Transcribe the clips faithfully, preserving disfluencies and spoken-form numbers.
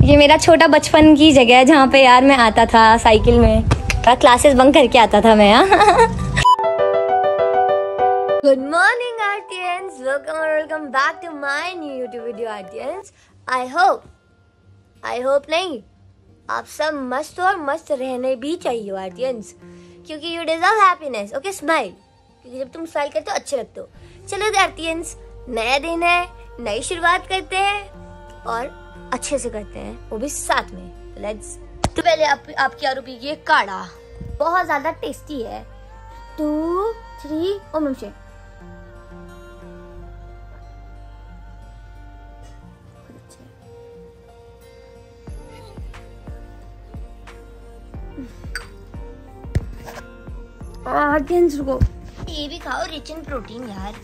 ये मेरा छोटा बचपन की जगह है जहाँ पे यार मैं आता था साइकिल में, क्लासेस बंक करके आता था मैं यहाँ। गुड मॉर्निंग आर्टियंस, वेलकम और welcome back to my new YouTube video artians. I hope I hope नहीं, आप सब मस्त और मस्त रहने भी चाहिए आर्टियंस, क्योंकि you deserve happiness. Okay, smile, क्योंकि जब तुम स्माइल करते हो अच्छे लगते हो। चलो आर्टियंस, नया दिन है, नई शुरुआत करते हैं और अच्छे से करते हैं, वो भी साथ में। लेट्स तो पहले आप आपकी आरू पी की काढ़ा, बहुत ज्यादा टेस्टी है। टू थ्री ओ मुझे रुको, ये भी खाओ, रिच इन प्रोटीन यार।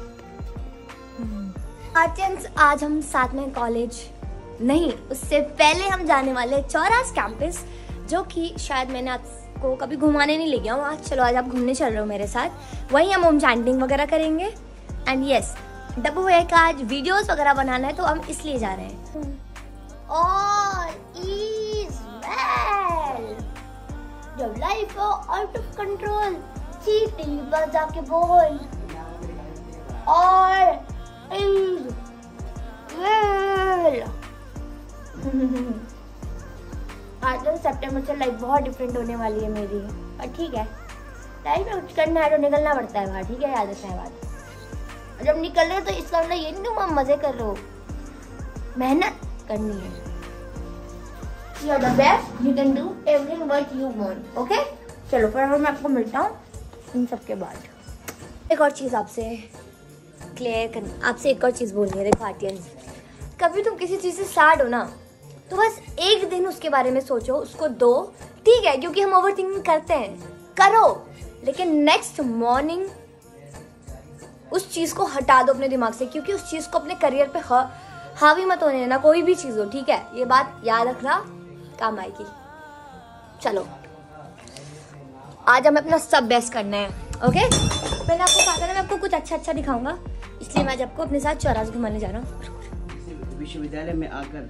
आर्टियंस, आज हम साथ में कॉलेज नहीं, उससे पहले हम जाने वाले चौरास कैंपस, जो कि शायद मैंने आपको कभी घुमाने नहीं ले गया हूँ। आज चलो, आज आप घूमने चल रहे हो मेरे साथ। वहीं हम होम चैंटिंग वगैरह करेंगे। एंड यस, डब्बू भैया का आज वीडियोस वगैरह बनाना है, तो हम इसलिए जा रहे हैं। ऑल इज वेल, जब लाइफ हो आउट ऑफ कंट्रोल, चीटिंग पर जाके बोल और इज वेल। आज तो सितंबर से लाइफ बहुत डिफरेंट होने वाली है मेरी, पर ठीक है, लाइफ में कुछ करना है तो निकलना पड़ता है बाहर, ठीक है, याद रखना है बात। जब निकल रहे हो तो इसका मतलब ये नहीं तुम मजे कर रहे हो, मेहनत करनी है। You are the best, you can do everything what you want, okay? चलो फिर मैं आपको मिलता हूँ इन सब के बाद। एक और चीज़ आपसे क्लियर करना, आपसे एक और चीज़ बोलनी है। देखो आर्टियंस, कभी तुम किसी चीज़ से सैड हो ना, तो बस एक दिन उसके बारे में सोचो, उसको दो, ठीक है, क्योंकि हम ओवर थिंकिंग करते हैं, करो, लेकिन नेक्स्ट मॉर्निंग उस चीज़ को हटा दो अपने दिमाग से, क्योंकि उस चीज़ को अपने करियर पे हा, हावी मत होने देना, कोई भी चीज़ हो, ठीक है, ये बात याद रखना, काम आएगी। चलो आज हमें अपना सब बेस्ट करना है, ओके? मैंने आपको कहा था ना मैं आपको कुछ अच्छा अच्छा दिखाऊंगा, इसलिए मैं आज आपको अपने साथ चौरास घुमाने जा रहा हूँ। विश्वविद्यालय में आकर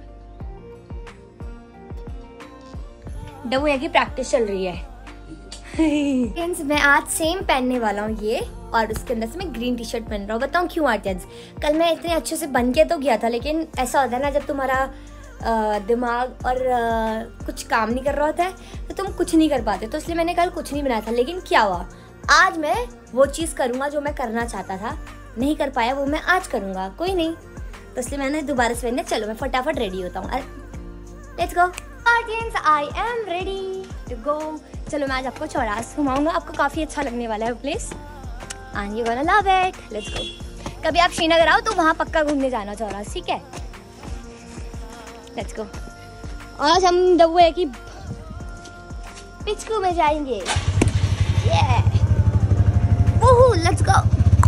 डब्बू की प्रैक्टिस चल रही है। मैं आज सेम पहनने वाला हूँ ये, और उसके अंदर से मैं ग्रीन टी शर्ट पहन रहा हूँ। बताऊँ क्यों आर्टियंस? कल मैं इतने अच्छे से बन के तो गया था, लेकिन ऐसा होता है ना, जब तुम्हारा दिमाग और आ, कुछ काम नहीं कर रहा होता है तो तुम कुछ नहीं कर पाते, तो इसलिए मैंने कल कुछ नहीं बनाया था। लेकिन क्या हुआ, आज मैं वो चीज़ करूँगा जो मैं करना चाहता था, नहीं कर पाया, वो मैं आज करूँगा, कोई नहीं, तो इसलिए मैंने दोबारा से पहनने। चलो मैं फटाफट रेडी होता हूँ, let's go Artians, I am ready to go. चलो मैं आज आपको चौरास घुमाऊंगा, आपको काफ़ी अच्छा लगने वाला है वो place, and you gonna love it. Let's go. कभी आप श्रीनगर आओ तो वहाँ पक्का घूमने जाना चौरास, ठीक है? Let's go. आज हम डब्बू है कि पिचकू में जाएंगे, ये ओह लेट्स गो।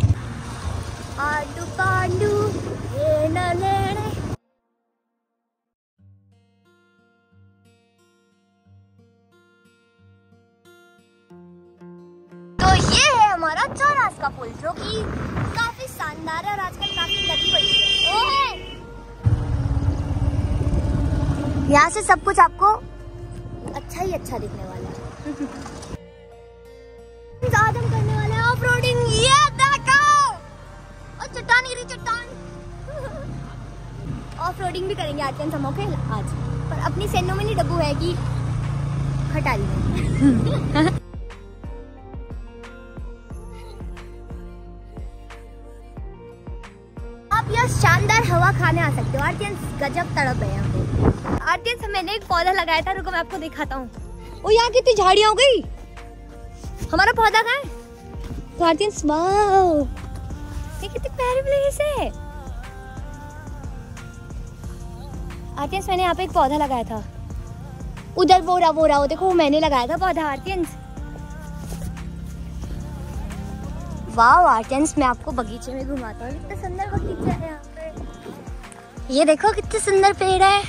आडू पांडू ये ना लेने, तो ये है हमारा चौरास का पुल, जो कि काफी शानदार है और आजकल काफी लगी पड़ी है। ओए, यहाँ से सब कुछ आपको अच्छा ही अच्छा दिखने वाला है। आज हम करने वाले हैं ऑफ रोडिंग, ये देखो, और चट्टान गिरी, चट्टान। ऑफ रोडिंग भी करेंगे आज हम, ओके? आज पर अपनी सेनो में नहीं डब्बू है कि हटा ली। आप यहाँ शानदार हवा खाने आ सकते हो आर्टियंस, गजब तड़प है यहाँ पे। आर्टियंस, मैंने एक पौधा लगाया था, रुको मैं आपको दिखाता हूँ। ओ यहाँ कितनी झाड़ियाँ हो गई, हमारा पौधा कहाँ है? तो आर्टियंस वाओ, ये कितनी प्यारी प्लेस है। आर्टियंस, मैंने यहाँ पे एक पौधा लगाया था, उधर वो रहा वो रहा, देखो वो मैंने लगाया था पौधा आर्टियंस। वाओ आर्टियंस, मैं आपको बगीचे में घुमाता हूँ, कितना सुंदर बगीचा है यहाँ पे। ये देखो कितने सुंदर पेड़ है,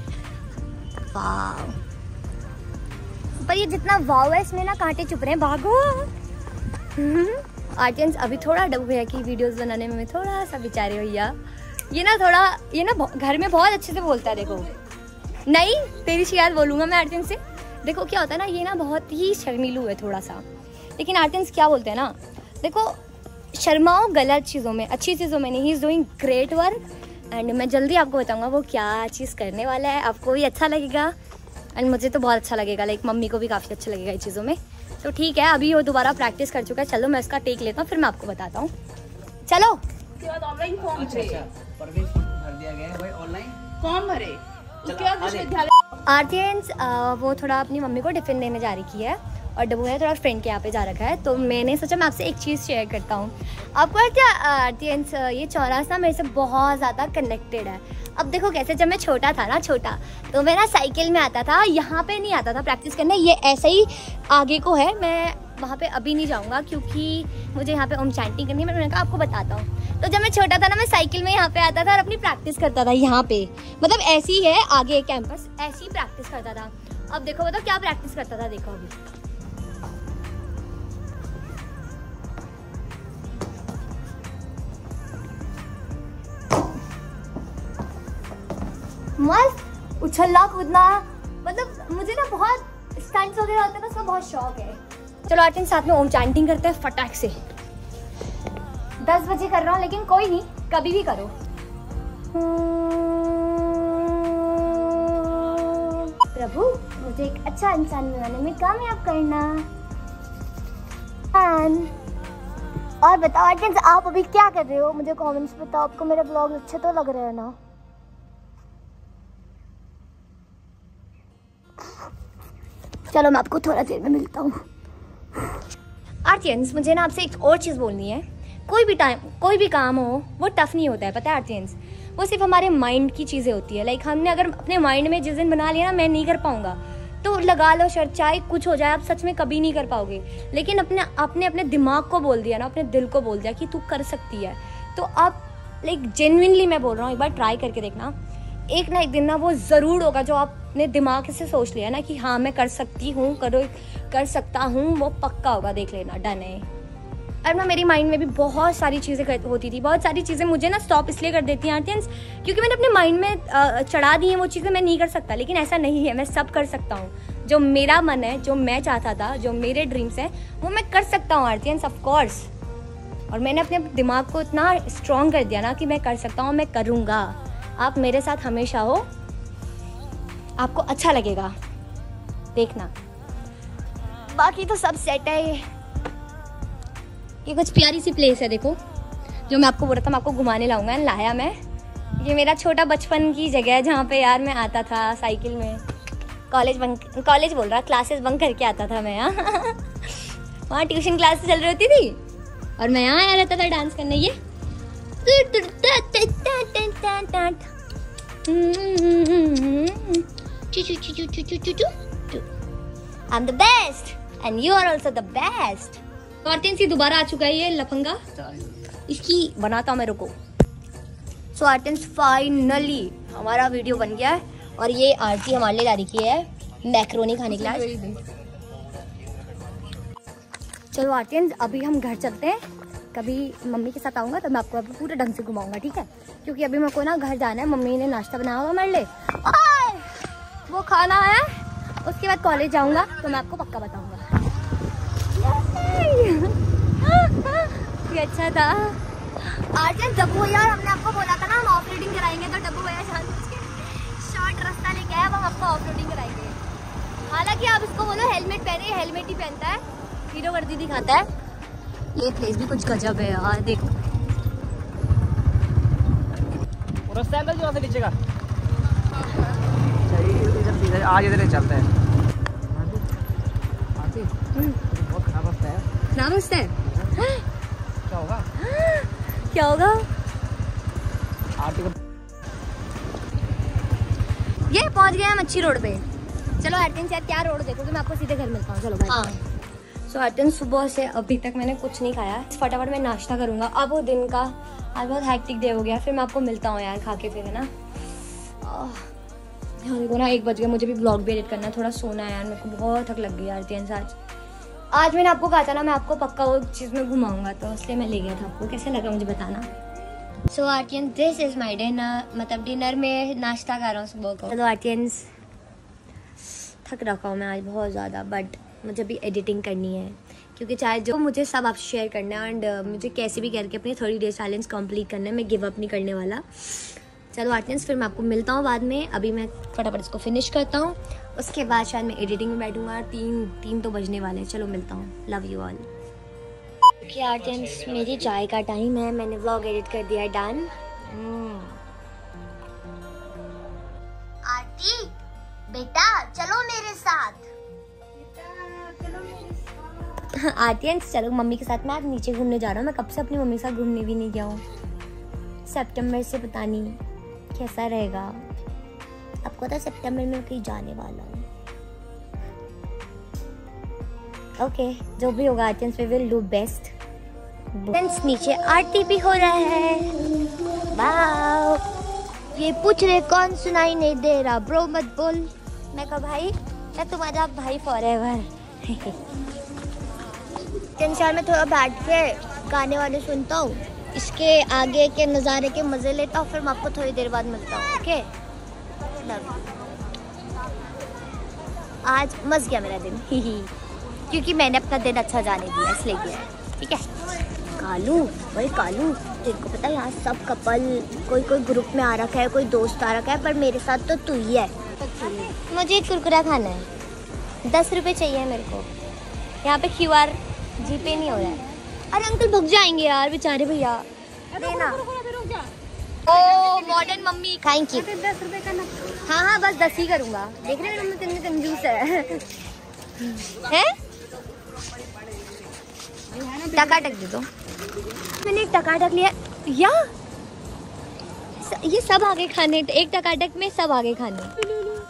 वाओ। पर ये जितना वाव है, इसमें ना कांटे चुप रहे हैं, भागो। आर्टियंस, अभी थोड़ा डब्बू भैया की वीडियोस बनाने में थोड़ा सा बेचारे भैया, ये ना थोड़ा ये ना घर में बहुत अच्छे से बोलता है, देखो नहीं, तेरी शिकायत बोलूँगा मैं आर्टियंस से। देखो क्या होता है ना, ये ना बहुत ही शर्मीलू है थोड़ा सा, लेकिन आर्टियंस क्या बोलते हैं ना, देखो शर्माओ गलत चीज़ों में, अच्छी चीज़ों में नहीं। He is doing great work and मैं जल्दी आपको बताऊंगा वो क्या चीज़ करने वाला है, आपको भी अच्छा लगेगा एंड मुझे तो बहुत अच्छा लगेगा, लाइक मम्मी को भी काफ़ी अच्छा लगेगा इन चीज़ों में। तो ठीक है, अभी वो दोबारा प्रैक्टिस कर चुका है, चलो मैं इसका टेक लेता हूँ फिर मैं आपको बताता हूँ। चलो ऑनलाइन फॉर्म भरे, परवेश भर दिया गया है भाई, ऑनलाइन फॉर्म भरे, उसके बाद विश्वविद्यालय। आर्टियंस वो थोड़ा अपनी मम्मी को टिफ़िन देने जा रही है और डब्बू है थोड़ा फ्रेंड के यहाँ पे जा रखा है, तो मैंने सोचा मैं आपसे एक चीज़ शेयर करता हूँ। आपको क्या आर्टियंस, ये चौरासा मेरे से बहुत ज़्यादा कनेक्टेड है। अब देखो कैसे, जब मैं छोटा था ना, छोटा तो मैं ना साइकिल में आता था, यहाँ पे नहीं आता था प्रैक्टिस करने, ये ऐसे ही आगे को है, मैं वहाँ पे अभी नहीं जाऊँगा क्योंकि मुझे यहाँ पे ओम चैंटिंग करनी है। मैंने कहा आपको बताता हूँ, तो जब मैं छोटा था ना, मैं साइकिल में यहाँ पे आता था और अपनी प्रैक्टिस करता था यहाँ पे, मतलब ऐसी है आगे कैंपस, ऐसी प्रैक्टिस करता था। अब देखो बताओ क्या प्रैक्टिस करता था, देखो अभी मस्त उछलना कूदना, मतलब मुझे ना बहुत स्टंट्स वगैरह होते हैं ना, उसका बहुत शौक है। चलो आर्टियंस साथ में ओम चैंटिंग करते हैं फटाक से। दस बजे कर रहा हूँ लेकिन कोई नहीं, कभी भी करो। प्रभु मुझे एक अच्छा इंसान बनाने में कामयाब करना। और बताओ आर्टियंस आप अभी क्या कर रहे हो, मुझे कमेंट्स बताओ, आपको मेरे ब्लॉग अच्छे तो लग रहे हैं ना। चलो मैं आपको थोड़ा देर में मिलता हूँ। आर्टियंस मुझे ना आपसे एक और चीज़ बोलनी है, कोई भी टाइम कोई भी काम हो वो टफ नहीं होता है, पता है आर्टियंस, वो सिर्फ हमारे माइंड की चीज़ें होती है। लाइक हमने अगर अपने माइंड में जिस दिन बना लिया ना मैं नहीं कर पाऊंगा, तो लगा लो शर्त, चाहे कुछ हो जाए आप सच में कभी नहीं कर पाओगे। लेकिन अपने आपने अपने दिमाग को बोल दिया ना, अपने दिल को बोल दिया कि तू कर सकती है, तो आप लाइक जेन्युइनली मैं बोल रहा हूँ, एक बार ट्राई करके देखना, एक ना एक दिन ना वो ज़रूर होगा जो आपने दिमाग से सोच लिया ना कि हाँ मैं कर सकती हूँ, करो कर सकता हूँ, वो पक्का होगा, देख लेना, डन है। और ना मेरी माइंड में भी बहुत सारी चीज़ें होती थी, बहुत सारी चीज़ें मुझे ना स्टॉप इसलिए कर देती हैं आर्टियंस क्योंकि मैंने अपने माइंड में चढ़ा दी हैं वो चीज़ें, मैं नहीं कर सकता। लेकिन ऐसा नहीं है, मैं सब कर सकता हूँ, जो मेरा मन है, जो मैं चाहता था, जो मेरे ड्रीम्स हैं वो मैं कर सकता हूँ आर्टियंस, ऑफकोर्स। और मैंने अपने दिमाग को इतना स्ट्रॉन्ग कर दिया ना कि मैं कर सकता हूँ, मैं करूँगा। आप मेरे साथ हमेशा हो, आपको अच्छा लगेगा, देखना। बाकी तो सब सेट है। ये ये कुछ प्यारी सी प्लेस है, देखो, जो मैं आपको बोल रहा था मैं आपको घुमाने लाऊंगा, लाया मैं। ये मेरा छोटा बचपन की जगह है जहाँ पे यार मैं आता था साइकिल में, कॉलेज बंक कॉलेज बोल रहा क्लासेस बंक करके आता था मैं यहाँ वहाँ ट्यूशन क्लासेस चल रही होती थी और मैं यहाँ आया रहता था डांस करने। ये I'm the best and you are also the best। आर्टियंस ही दोबारा आ चुका है ये लफंगा, इसकी बनाता हूँ मैं, रुको। सो आर्टियंस फाइनली हमारा वीडियो बन गया है और ये आरती हमारे लिए ला रखी है मैक्रोनी खाने के लिए। चलो आर्टियंस अभी हम घर चलते हैं, कभी मम्मी के साथ आऊँगा तो मैं आपको अभी पूरे ढंग से घुमाऊंगा, ठीक है? क्योंकि अभी मेरे को ना घर जाना है, मम्मी ने नाश्ता बनाया होगा मेरे लिए, वो खाना है, उसके बाद कॉलेज जाऊँगा तो मैं आपको पक्का बताऊँगा। ये अच्छा था आर्टियंस। डब्बू यार हमने आपको बोला था ना हम ऑफ रोडिंग कराएंगे, तो डब्बू भैया शांत के शॉर्ट रास्ता लेके आए, अब हम आपको ऑफ रोडिंग कराएंगे। हालांकि आप इसको बोलो हेलमेट पहने, हेलमेट ही पहनता है, हीरो वर्दी दिखाता है। ये प्लेस भी कुछ गजब है यार, देखो। रास्ता है जो नीचे का, इधर आज इधर चलते हैं। बहुत खराब रास्ता है, खराब रास्ता है। क्या होगा क्या होगा? ये पहुंच गए हम अच्छी रोड पे। चलो आर्टियंस यार क्या रोड देखोगे, मैं आपको सीधे घर मिलता हूँ, चलो भाई। हाँ सो आर्टियंस सुबह से अभी तक मैंने कुछ नहीं खाया, फटाफट मैं नाश्ता करूँगा। अब वो दिन का आज बहुत हैक्टिक डे हो गया, फिर मैं आपको मिलता हूँ यार खा के फिर, है ना? हाँ देखो ना एक बज गया, मुझे भी ब्लॉग भी एडिट करना है, थोड़ा सोना है यार, मेरे को बहुत थक लग गई आर्टियंस। आज आज मैंने आपको कहा था ना मैं आपको पक्का वो चीज़ में घुमाऊंगा, तो इसलिए मैं ले गया था आपको। कैसे लगा मुझे बताना। So Artians this is my dinner, मतलब डिनर में नाश्ता कर रहा हूँ सुबह को। चलो आर्टियंस, थक रखा हूँ मैं आज बहुत ज़्यादा, बट मुझे भी एडिटिंग करनी है क्योंकि चाहे जो मुझे सब आप शेयर करना है एंड uh, मुझे कैसे भी करके अपनी थर्टी डेज चैलेंज कंप्लीट करना है। मैं गिव अप नहीं करने वाला। चलो आर्टियंस, फिर मैं आपको मिलता हूँ बाद में। अभी मैं फटाफट इसको फिनिश करता हूँ, उसके बाद शायद मैं एडिटिंग में बैठूंगा। तीन तीन तो बजने वाले हैं। चलो मिलता हूँ। Love you all. Okay Artians, मेरी चाय का टाइम है। मैंने व्लॉग एडिट कर दिया है डन। आंटी बेटा चलो मेरे साथ। आर्टियंस चलो मम्मी के साथ। मैं आज नीचे घूमने जा रहा हूँ। मैं कब से अपनी मम्मी के साथ घूमने भी नहीं गया हूँ। सितंबर से पता नहीं कैसा रहेगा। आपको पता है सितंबर में कहीं जाने वाला हूँ। ओके okay, जो भी होगा Artians we will do best. नीचे आरती भी हो रहा है। वाओ, ये पूछ रहे कौन सुनाई नहीं दे रहा। ब्रो मत बोल। मैं कहा भाई मैं तुम्हारा भाई फॉरएवर। शहर में थोड़ा बैठ के गाने वाने सुनता हूँ, इसके आगे के नज़ारे के मज़े लेता हूँ, फिर मैं आपको थोड़ी देर बाद मिलता हूँ। ओके आज मज़ गया मेरा दिन क्योंकि मैंने अपना दिन अच्छा जाने दिया इसलिए गया। ठीक है कालू, भाई कालू तेरे को पता है यहाँ सब कपल कोई कोई ग्रुप में आ रखा है, कोई दोस्त आ रखा है, पर मेरे साथ तो तू ही है। मुझे एक कुरकुरा खाना है, दस रुपये चाहिए मेरे को। यहाँ पे क्यू आर जी पे नहीं हो रहा है। अरे अंकल भग जाएंगे यार बेचारे भैया, देना। Oh modern mummy thank you. दस रुपए का ना। हाँ हाँ बस दस ही करूँगा। देख रहे हैं मम्मी कितनी कंजूस है। हैं? टकाटक दे दो। मैंने एक टकाटक लिया या ये सब आगे खाने, एक टकाटक में सब आगे खाने।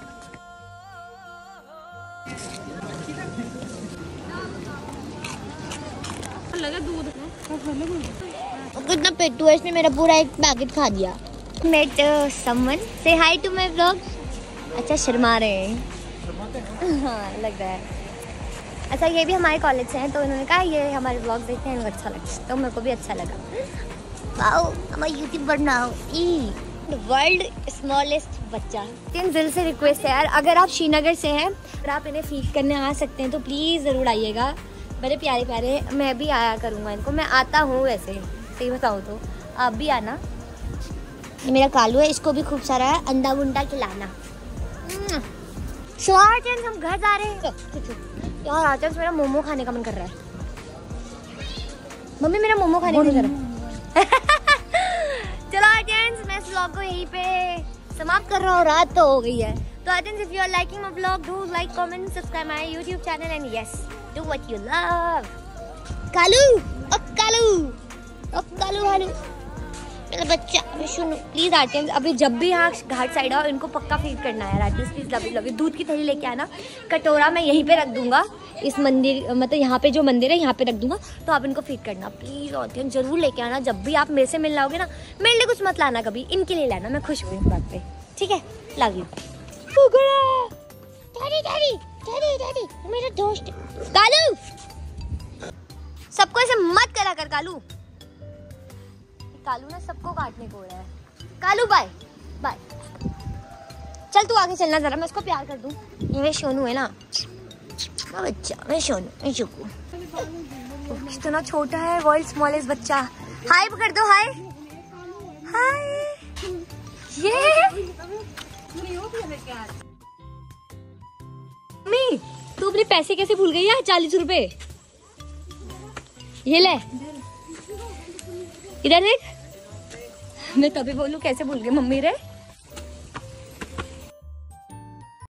लगा दूध कितना पेटू है, इसने मेरा पूरा एक पैकेट खा दिया। मेट समवन से हाय टू माय व्लॉग। अच्छा शर्मा रहे हैं। हाँ लग रहा है। अच्छा ये भी हमारे कॉलेज से हैं तो उन्होंने कहा ये हमारे व्लॉग देखते हैं, उनको अच्छा लगता है, तो मेरे को भी अच्छा लगा। वाओ हमारा यूट्यूब बनाओ। ई वर्ल्ड स्मॉलेस्ट बच्चा। तीन दिल से रिक्वेस्ट है यार, अगर आप श्रीनगर से हैं और आप इन्हें फीड करने आ सकते हैं तो प्लीज़ ज़रूर आइएगा। बड़े प्यारे प्यारे, मैं भी आया करूँगा इनको। मैं आता हूँ वैसे सही बताऊँ तो, आप भी आना। ये मेरा कालू है, इसको भी खूब सारा अंडा वंडा खिलाना। सो आर्टियंस हम घर जा रहे हैं। यार आर्टियंस मेरा मोमो खाने का मन कर रहा है। मम्मी मेरा मोमो खाने का मन कर रहा है। चलो आर्टियंस मैं इस व्लॉग को यहीं पे समाप्त कर रहा हूँ, रात तो हो गई है। तो Artians if you are liking my vlog do like comment subscribe my YouTube channel and yes do what you love. Kalu ओ कालू ओ कालू हालू मेरा बच्चा, मैं सुनो प्लीज आर्टियंस। अभी जब भी यहाँ घाट साइड आओ इनको पक्का फीड करना है Artians, please love you love you. दूध की थैली लेके आना, कटोरा मैं यहीं पे रख दूंगा, इस मंदिर मतलब यहाँ पे जो मंदिर है यहाँ पे रख दूंगा, तो आप इनको फीड करना प्लीज आर्टियंस। जरूर लेके आना जब भी आप मेरे से मिलना होगे ना। मेरे लिए कुछ मत लाना कभी, इनके लिए लाना। मैं खुश हूँ इस बात पे। ठीक है love you. Daddy daddy daddy daddy मेरा दोस्त कालू। सबको ऐसे मत करा कर कालू। कालू ना सबको काटने को हो रहा है। Kalu bye bye. चल तू आगे चलना जरा, मैं उसको प्यार कर दूं। ये मैं सोनू है ना, मैं बच्चा, मैं सोनू, मैं चुकू। कितना छोटा है, वर्ल्ड स्मॉलेस्ट बच्चा। हाय कर दो, हाय हाय। ये मम्मी तू अपने पैसे कैसे भूल गई है? चालीस रुपए ये ले, इधर देख। मैं तभी बोलूं कैसे भूल गई मम्मी रे।